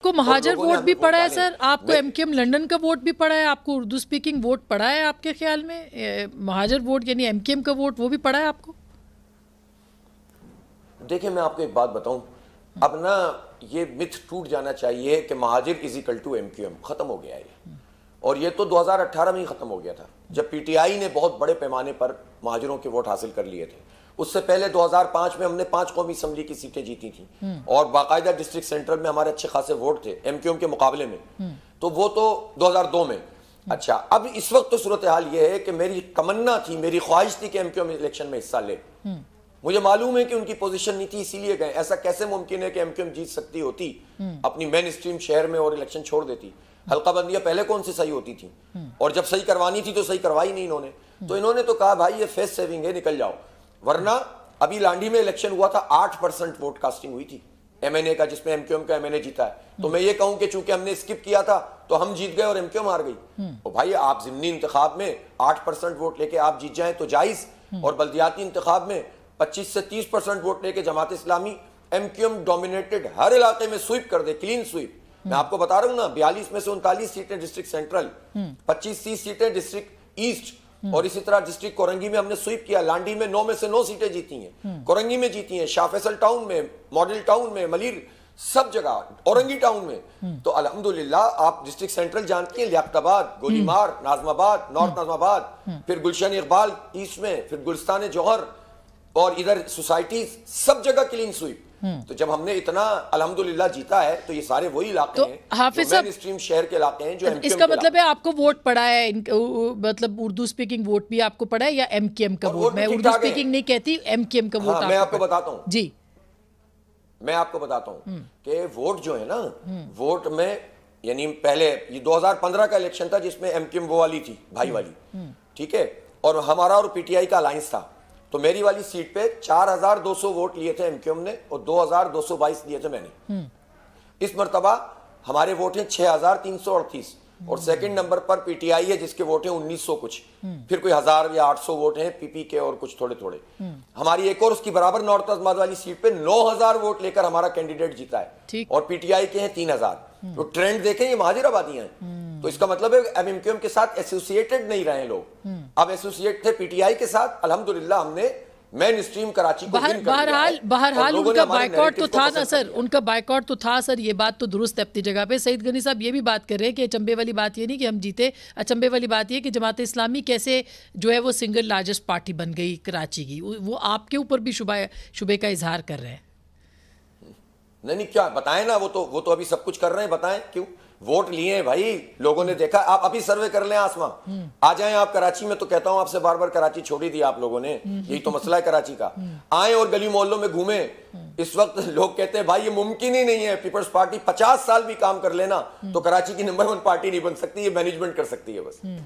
आपको महाजर वोट भी पड़ा है सर, आपको एमकेएम लंदन का वोट भी पड़ा है, आपको उर्दू स्पीकिंग वोट पड़ा है, आपके ख्याल में महाजर वोट यानी एमकेएम का वोट वो भी पड़ा है आपको? देखिए मैं आपको एक बात बताऊं, अब ना ये मिथ टूट जाना चाहिए कि महाजिर इज इक्वल टू एमक्यूएम, खत्म हो गया है। और ये तो 2018 में ही खत्म हो गया था जब पीटीआई ने बहुत बड़े पैमाने पर महाजिरों के वोट हासिल कर लिए थे। उससे पहले 2005 में हमने 5 कौमी असम्बली की सीटें जीती थी और बाकायदा डिस्ट्रिक्ट सेंट्रल में हमारे अच्छे खासे वोट थे एमक्यूएम के मुकाबले में, तो वो तो 2002 में। अच्छा, अब इस वक्त तो सूरत हाल ये है कि मेरी तमन्ना थी, मेरी ख्वाहिश थी कि एमक्यूएम इलेक्शन में हिस्सा ले। मुझे मालूम है कि उनकी पोजीशन नहीं थी इसीलिए गए। ऐसा कैसे मुमकिन है कि एमक्यूएम जीत सकती होती अपनी मेन स्ट्रीम शहर में और इलेक्शन छोड़ देती? हल्का बंदियां पहले कौन सी सही होती थी, और जब सही करवानी थी तो सही करवाई नहीं इन्होंने। तो इन्होंने तो कहा भाई ये फेस सेविंग है, निकल जाओ। वरना अभी लांडी में इलेक्शन हुआ था, 8% वोट कास्टिंग हुई थी एमएनए का, जिसमें एमक्यूएम का एमएनए जीता है। तो मैं ये कहूं कि चूंकि हमने स्किप किया था तो हम जीत गए और एमक्यूएम हार गई। और भाई आप जिमनी इंतखाब में 8% वोट लेके आप जीत जाएं तो जायज, और बल्दियाती इंतखाब में 25 से 30% वोट लेके जमात इस्लामी एमक्यूएम डोमिनेटेड हर इलाके में स्वीप कर दे, क्लीन स्वीप। मैं आपको बता रहा हूं ना, 42 में से 39 सीटें डिस्ट्रिक्ट सेंट्रल, 25-30 सीटें डिस्ट्रिक्ट ईस्ट, और इसी तरह डिस्ट्रिक्ट कोरंगी में हमने स्वीप किया। लांडी में 9 में से 9 सीटें जीती हैं, कोरंगी में जीती हैं, शाह फैसल टाउन में, मॉडल टाउन में, मलीर, सब जगह, औरंगी टाउन में। तो अल्हम्दुलिल्लाह आप डिस्ट्रिक्ट सेंट्रल जानती हैं, लियाकताबाद, गोलीमार, नाजमाबाद, नॉर्थ नाजमाबाद, फिर गुलशन इकबाल ईस्ट में, फिर गुलिस्तान जौहर, और इधर सोसाइटी, सब जगह क्लीन स्वीप। तो जब हमने इतना अल्हम्दुलिल्लाह जीता है तो ये सारे वही इलाके तो हैं हाफिज जो मेन स्ट्रीम शहर के इलाके हैं, जो इसका मतलब है आपको वोट पड़ा है, मतलब उर्दू स्पीकिंग वोट भी आपको पड़ा है या एमकेएम का वोट? मैं उर्दू स्पीकिंग नहीं कहती, एमकेएम का वोट। मैं आपको बताता हूँ जी, मैं आपको बताता हूँ कि वोट जो है ना, वोट में यानी पहले ये 2015 का इलेक्शन था जिसमें एमकेएम वो वाली थी, भाई वाली, ठीक है, और हमारा और पीटीआई का अलायंस था। तो मेरी वाली सीट पे 4200 वोट लिए थे एमक्यूएम ने और 2222 लिए थे मैंने। इस मर्तबा हमारे वोट हैं 6338 और सेकंड नंबर पर पीटीआई है जिसके वोट हैं 1900 कुछ, फिर कोई 1000 या 800 वोट हैं पीपी के और कुछ थोड़े थोड़े। हमारी एक और उसकी बराबर नॉर्थ अजमाद वाली सीट पे 9000 वोट लेकर हमारा कैंडिडेट जीता है और पीटीआई के हैं 3000। तो ट्रेंड देखें, ये महाजिर आबादियां हैं। तो इसका मतलब है अब एमक्यूएम के साथ एसोसिएटेड नहीं रहे लोग, अब एसोसिएट थे पीटीआई के साथ। अल्हम्दुलिल्लाह हमने मेन स्ट्रीम कराची को बहरहाल उनका बायकॉट तो था ना सर, उनका बायकॉट तो था सर, ये बात तो दुरुस्त है अपनी जगह पे। सईद गनी साहब ये भी बात कर रहे हैं कि अचंभे वाली बात ये नहीं कि हम जीते, अचंभे वाली बात ये कि जमात इस्लामी कैसे जो है वो सिंगल लार्जेस्ट पार्टी बन गई कराची की, वो आपके ऊपर भी शुबे का इजहार कर रहे हैं। नहीं क्या बताएं ना, वो तो अभी सब कुछ कर रहे हैं, बताएं क्यों? वोट लिए हैं भाई, लोगों ने देखा। आप अभी सर्वे कर लें, आसमां आ जाएं आप कराची में, तो कहता हूं आपसे बार बार, कराची छोड़ी दी आप लोगों ने, यही तो मसला है कराची का। आए और गली मोहल्लों में घूमे। इस वक्त लोग कहते हैं भाई ये मुमकिन ही नहीं है, पीपल्स पार्टी 50 साल भी काम कर लेना तो कराची की नंबर 1 पार्टी नहीं बन सकती, ये मैनेजमेंट कर सकती है बस।